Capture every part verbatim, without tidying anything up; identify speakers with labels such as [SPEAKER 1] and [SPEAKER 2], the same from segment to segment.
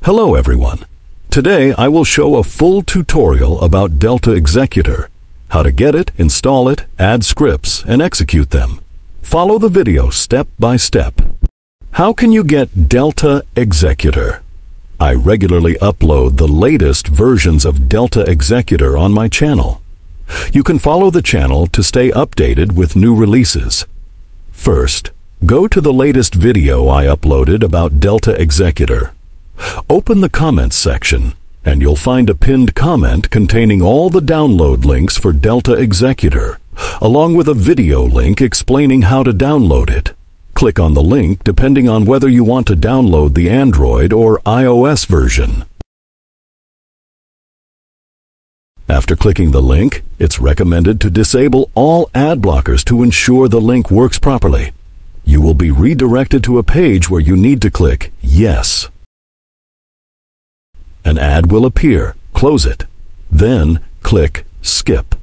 [SPEAKER 1] Hello everyone. Today I will show a full tutorial about Delta Executor, how to get it, install it, add scripts, and execute them. Follow the video step by step. How can you get Delta Executor? I regularly upload the latest versions of Delta Executor on my channel. You can follow the channel to stay updated with new releases. First, go to the latest video I uploaded about Delta Executor. Open the comments section, and you'll find a pinned comment containing all the download links for Delta Executor, along with a video link explaining how to download it. Click on the link depending on whether you want to download the Android or iOS version. After clicking the link, it's recommended to disable all ad blockers to ensure the link works properly. You will be redirected to a page where you need to click Yes. An ad will appear. Close it. Then click Skip.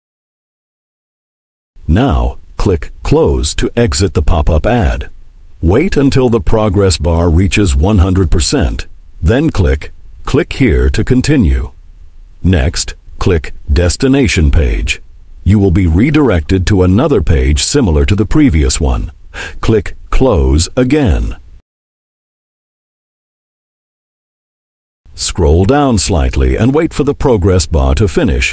[SPEAKER 1] Now click Close to exit the pop-up ad. Wait until the progress bar reaches one hundred percent. Then click Click here to continue. Next, click Destination Page. You will be redirected to another page similar to the previous one. Click Close again. Scroll down slightly and wait for the progress bar to finish.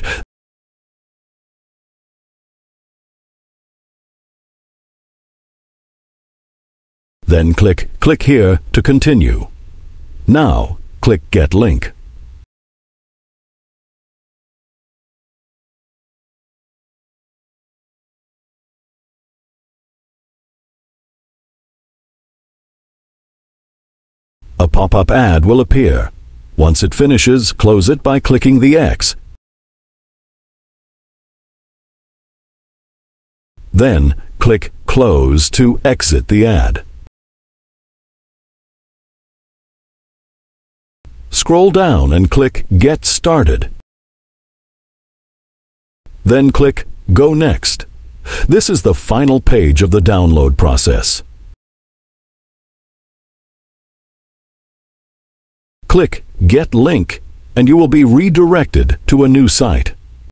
[SPEAKER 1] Then click Click here to continue. Now, click Get Link. A pop-up ad will appear. Once it finishes, close it by clicking the X. Then, click Close to exit the ad. Scroll down and click Get Started. Then click Go Next. This is the final page of the download process. Click Get Link, and you will be redirected to a new site.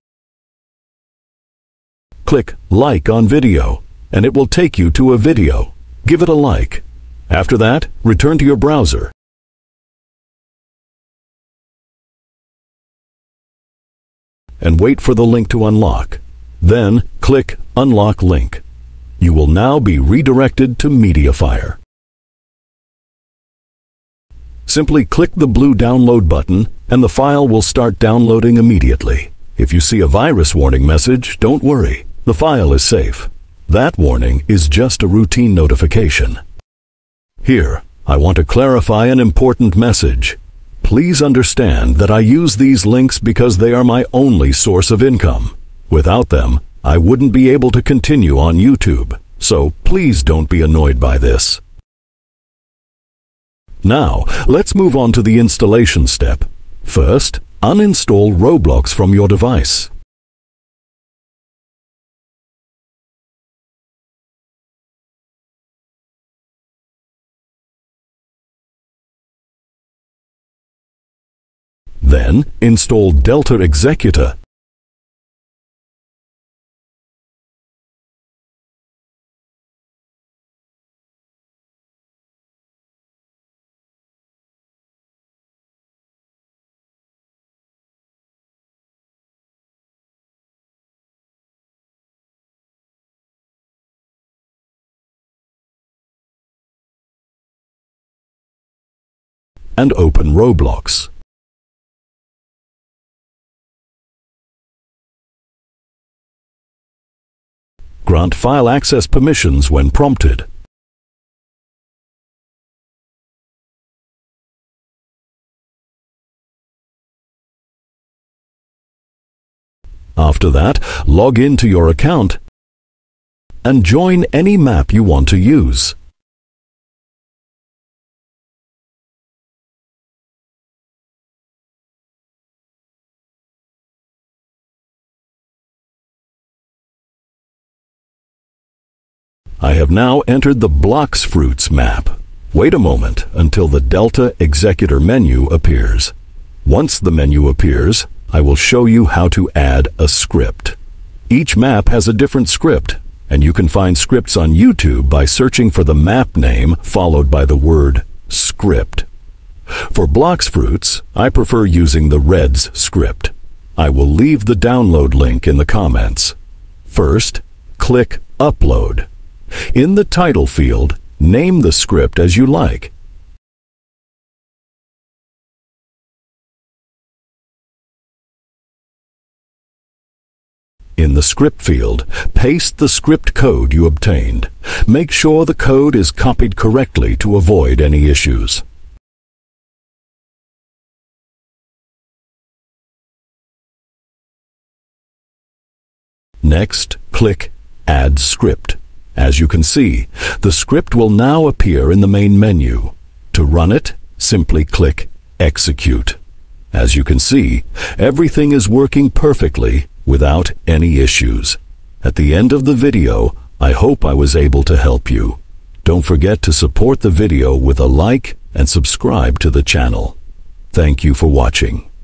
[SPEAKER 1] Click Like on video, and it will take you to a video. Give it a like. After that, return to your browser. And wait for the link to unlock. Then click Unlock Link. You will now be redirected to mediafire. Simply click the blue download button and the file will start downloading immediately. If you see a virus warning message, don't worry. The file is safe. That warning is just a routine notification. Here, I want to clarify an important message. Please understand that I use these links because they are my only source of income. Without them, I wouldn't be able to continue on YouTube. So please don't be annoyed by this. Now, let's move on to the installation step. First, uninstall Roblox from your device. Then, install Delta Executor. And open Roblox. Grant file access permissions when prompted. After that, log into your account and join any map you want to use. I have now entered the blox fruits map. Wait a moment until the Delta Executor menu appears. Once the menu appears, I will show you how to add a script. Each map has a different script, and you can find scripts on YouTube by searching for the map name followed by the word script. For blox fruits, I prefer using the Reds script. I will leave the download link in the comments. First, click Upload. In the title field, name the script as you like. In the script field, paste the script code you obtained. Make sure the code is copied correctly to avoid any issues. Next, click Add Script. As you can see, the script will now appear in the main menu. To run it, simply click Execute. As you can see, everything is working perfectly without any issues. At the end of the video, I hope I was able to help you. Don't forget to support the video with a like and subscribe to the channel. Thank you for watching.